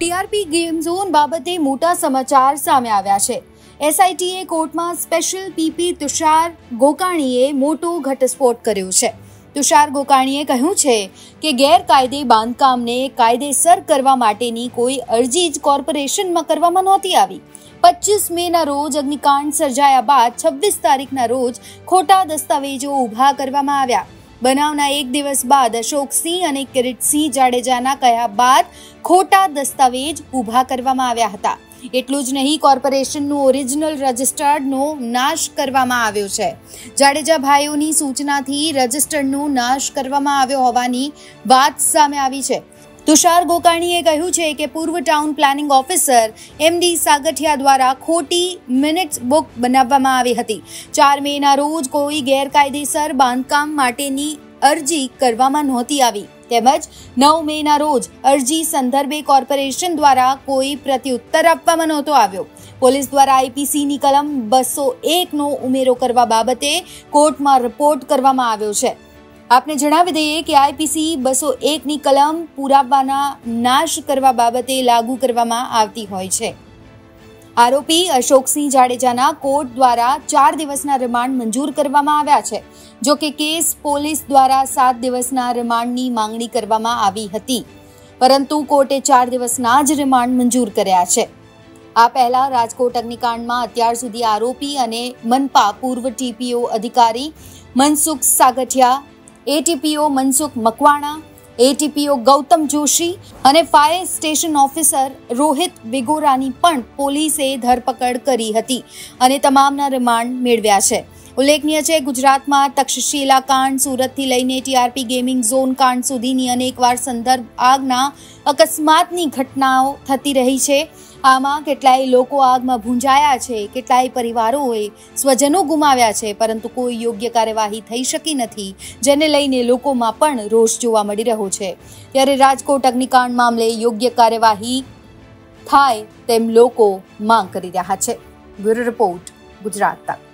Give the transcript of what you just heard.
TRP game zone બાબતે મોટા સમાચાર સામે આવ્યા છે। એસઆઈટીએ કોર્ટમાં સ્પેશિયલ પીપી તુષાર ગોકાણીએ મોટો ઘટસ્ફોટ કર્યો છે। તુષાર ગોકાણીએ કહ્યું છે કે ગેરકાયદે બાંધકામને કાયદેસર કરવા માટેની કોઈ અરજી જ કોર્પોરેશનમાં કરવામાં નહોતી આવી। 25 મેના રોજ અગ્નિકાંડ સર્જાયા બાદ 26 તારીખના રોજ ખોટા દસ્તાવેજો ઊભા કરવામાં આવ્યા। બનાવના એક દિવસ બાદ અશોકસિંહ અને કિરીટસિંહ જાડેજાના કહ્યા બાદ ખોટા દસ્તાવેજ ઊભા કરવામાં આવ્યા હતા। એટલું જ નહીં, કોર્પોરેશનનું ઓરિજિનલ રજિસ્ટર્ડનો નાશ કરવામાં આવ્યો છે। જાડેજા ભાઈઓની સૂચનાથી રજિસ્ટર્ડનો નાશ કરવામાં આવ્યો હોવાની વાત સામે આવી છે। તુષાર ગોકાણીએ કહ્યું છે કે પૂર્વ town planning officer MD Sagathiya દ્વારા ખોટી મિનિટ્સ બુક બનાવવામાં આવી હતી। 4 મેના રોજ કોઈ ગેરકાયદેસર બાંધકામ માટેની અરજી કરવામાં નહોતી આવી, તેમજ 9 મેના રોજ અરજી સંદર્ભે કોર્પોરેશન દ્વારા કોઈ પ્રત્યુત્તર આપવામાં નહોતો આવ્યો। પોલીસ દ્વારા આઈપીસીની કલમ 201નો ઉમેરો કરવા બાબતે કોર્ટમાં રિપોર્ટ કરવામાં આવ્યો છે। આપને જણાવી દઈએ કે આઈપીસી 201ની કલમ પુરાવાના નાશ કરવા બાબતે લાગુ કરવામાં આવતી હોય છે। આરોપી અશોકસિંહ જાડેજાના કોર્ટ દ્વારા 4 દિવસના રિમાન્ડ મંજૂર કરવામાં આવ્યા છે। જો કે કેસ પોલીસ દ્વારા 7 દિવસના રિમાન્ડની માંગણી કરવામાં આવી હતી, પરંતુ કોર્ટે 4 દિવસના જ રિમાન્ડ મંજૂર કર્યા છે। આ પહેલા રાજકોટ અગ્નિકાંડમાં અત્યાર સુધી આરોપી અને મનપા પૂર્વ ટીપીઓ અધિકારી મનસુખ સાગઠિયા, એટીપીઓ મનસુખ મકવાણા, એટીપીઓ ગૌતમ જોશી અને ફાયર સ્ટેશન ઓફિસર રોહિત વિગોરાની પણ પોલીસે ધરપકડ કરી હતી અને તમામના રિમાન્ડ મેળવ્યા છે। ઉલ્લેખનીય છે, ગુજરાતમાં તક્ષશિલા કાંડ, સુરતથી લઈને ટીઆરપી ગેમિંગ ઝોન કાંડ સુધીની અનેકવાર સંદર્ભ આગના અકસ્માતની ઘટનાઓ થતી રહી છે। આમાં કેટલાય લોકો આગમાં ભૂંજાયા છે, કેટલાય પરિવારોએ સ્વજનો ગુમાવ્યા છે, પરંતુ કોઈ યોગ્ય કાર્યવાહી થઈ શકી નથી, જેને લઈને લોકોમાં પણ રોષ જોવા મળી રહ્યો છે। ત્યારે રાજકોટ અગ્નિકાંડ મામલે યોગ્ય કાર્યવાહી થાય તેમ લોકો માંગ કરી રહ્યા છે। બ્યુરો રિપોર્ટ, ગુજરાત તક।